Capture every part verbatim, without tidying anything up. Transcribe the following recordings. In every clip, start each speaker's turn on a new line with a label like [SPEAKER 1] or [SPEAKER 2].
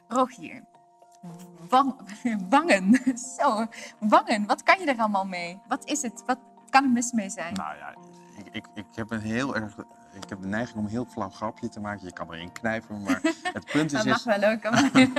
[SPEAKER 1] Rogier, wang, wangen. Zo, wangen. Wat kan je er allemaal mee? Wat is het? Wat kan er mis mee zijn?
[SPEAKER 2] Nou ja, ik, ik, ik heb een heel erg... Ik heb de neiging om een heel flauw grapje te maken. Je kan erin knijpen, maar het punt is...
[SPEAKER 1] Dat mag
[SPEAKER 2] is...
[SPEAKER 1] wel ook.
[SPEAKER 2] Oké,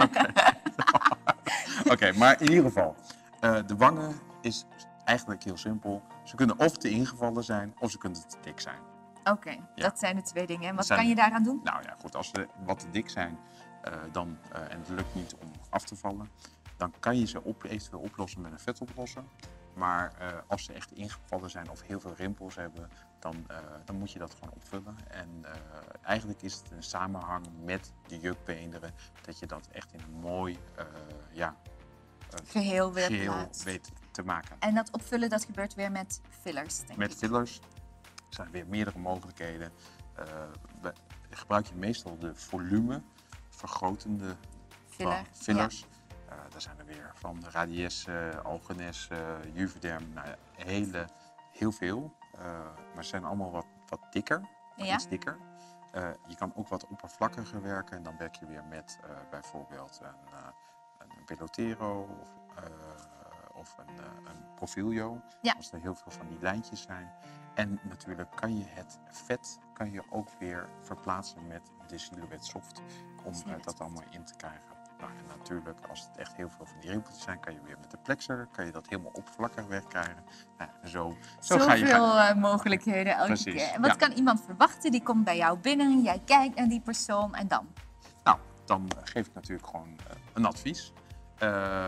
[SPEAKER 2] okay. okay, maar in ieder geval. Uh, de wangen is eigenlijk heel simpel. Ze kunnen of te ingevallen zijn, of ze kunnen te dik zijn.
[SPEAKER 1] Oké, okay, ja. Dat zijn de twee dingen. En wat
[SPEAKER 2] zijn,
[SPEAKER 1] kan je daaraan doen?
[SPEAKER 2] Nou ja, goed. Als ze wat te dik zijn uh, dan, uh, en het lukt niet om af te vallen, dan kan je ze op, eventueel oplossen met een vetoplosser. Maar uh, als ze echt ingevallen zijn of heel veel rimpels hebben, dan, uh, dan moet je dat gewoon opvullen. En uh, eigenlijk is het een samenhang met de jukbeenderen dat je dat echt in een mooi uh, ja, uh,
[SPEAKER 1] geheel, weer
[SPEAKER 2] geheel weet te maken.
[SPEAKER 1] En dat opvullen dat gebeurt weer met fillers, denk
[SPEAKER 2] Met
[SPEAKER 1] ik.
[SPEAKER 2] fillers zijn weer meerdere mogelijkheden. Uh, we, gebruik je meestal de volume vergrotende
[SPEAKER 1] Filler,
[SPEAKER 2] fillers. Ja. Uh, daar zijn er weer van Radiesse, uh, Algenes, uh, Juvederm, nou ja, hele, heel veel. Uh, maar ze zijn allemaal wat, wat dikker, wat
[SPEAKER 1] ja.
[SPEAKER 2] iets dikker. Uh, je kan ook wat oppervlakkiger werken en dan werk je weer met uh, bijvoorbeeld een, uh, een Pelotero of, uh, of een, uh, een Profilio,
[SPEAKER 1] ja.
[SPEAKER 2] als er heel veel van die lijntjes zijn. En natuurlijk kan je het vet kan je ook weer verplaatsen met de Silhouette Soft om uh, dat allemaal in te krijgen. Nou, en natuurlijk, als het echt heel veel van die rimpeltjes zijn, kan je weer met de plexer, kan je dat helemaal oppervlakkig wegkrijgen. Nou, zo, zo ga je...
[SPEAKER 1] Zoveel uh, mogelijkheden elke
[SPEAKER 2] Precies,
[SPEAKER 1] keer. En wat
[SPEAKER 2] ja.
[SPEAKER 1] kan iemand verwachten? Die komt bij jou binnen, jij kijkt naar die persoon en dan?
[SPEAKER 2] Nou, dan geef ik natuurlijk gewoon uh, een advies. Uh,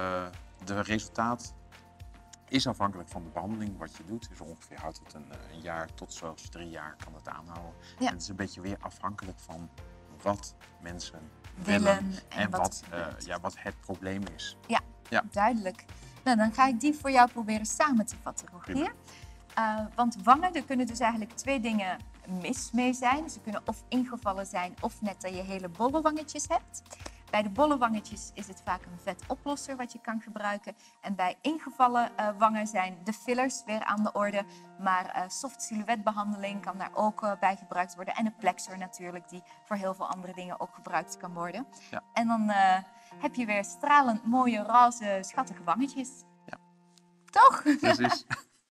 [SPEAKER 2] de resultaat is afhankelijk van de behandeling wat je doet. Dus ongeveer houdt het een, een jaar tot zelfs drie jaar kan het aanhouden. Ja. En het is een beetje weer afhankelijk van wat mensen willen, willen en, en wat, wat, uh, ja, wat het probleem is.
[SPEAKER 1] Ja, ja. Duidelijk. Nou, dan ga ik die voor jou proberen samen te vatten, Rogier. Uh, want wangen, er kunnen dus eigenlijk twee dingen mis mee zijn. Ze kunnen of ingevallen zijn of net dat je hele bolle wangetjes hebt. Bij de bolle wangetjes is het vaak een vetoplosser wat je kan gebruiken. En bij ingevallen uh, wangen zijn de fillers weer aan de orde. Maar uh, soft silhouetbehandeling kan daar ook uh, bij gebruikt worden. En een plexer natuurlijk, die voor heel veel andere dingen ook gebruikt kan worden.
[SPEAKER 2] Ja.
[SPEAKER 1] En dan uh, heb je weer stralend mooie, roze, schattige wangetjes.
[SPEAKER 2] Ja.
[SPEAKER 1] Toch?
[SPEAKER 2] Precies.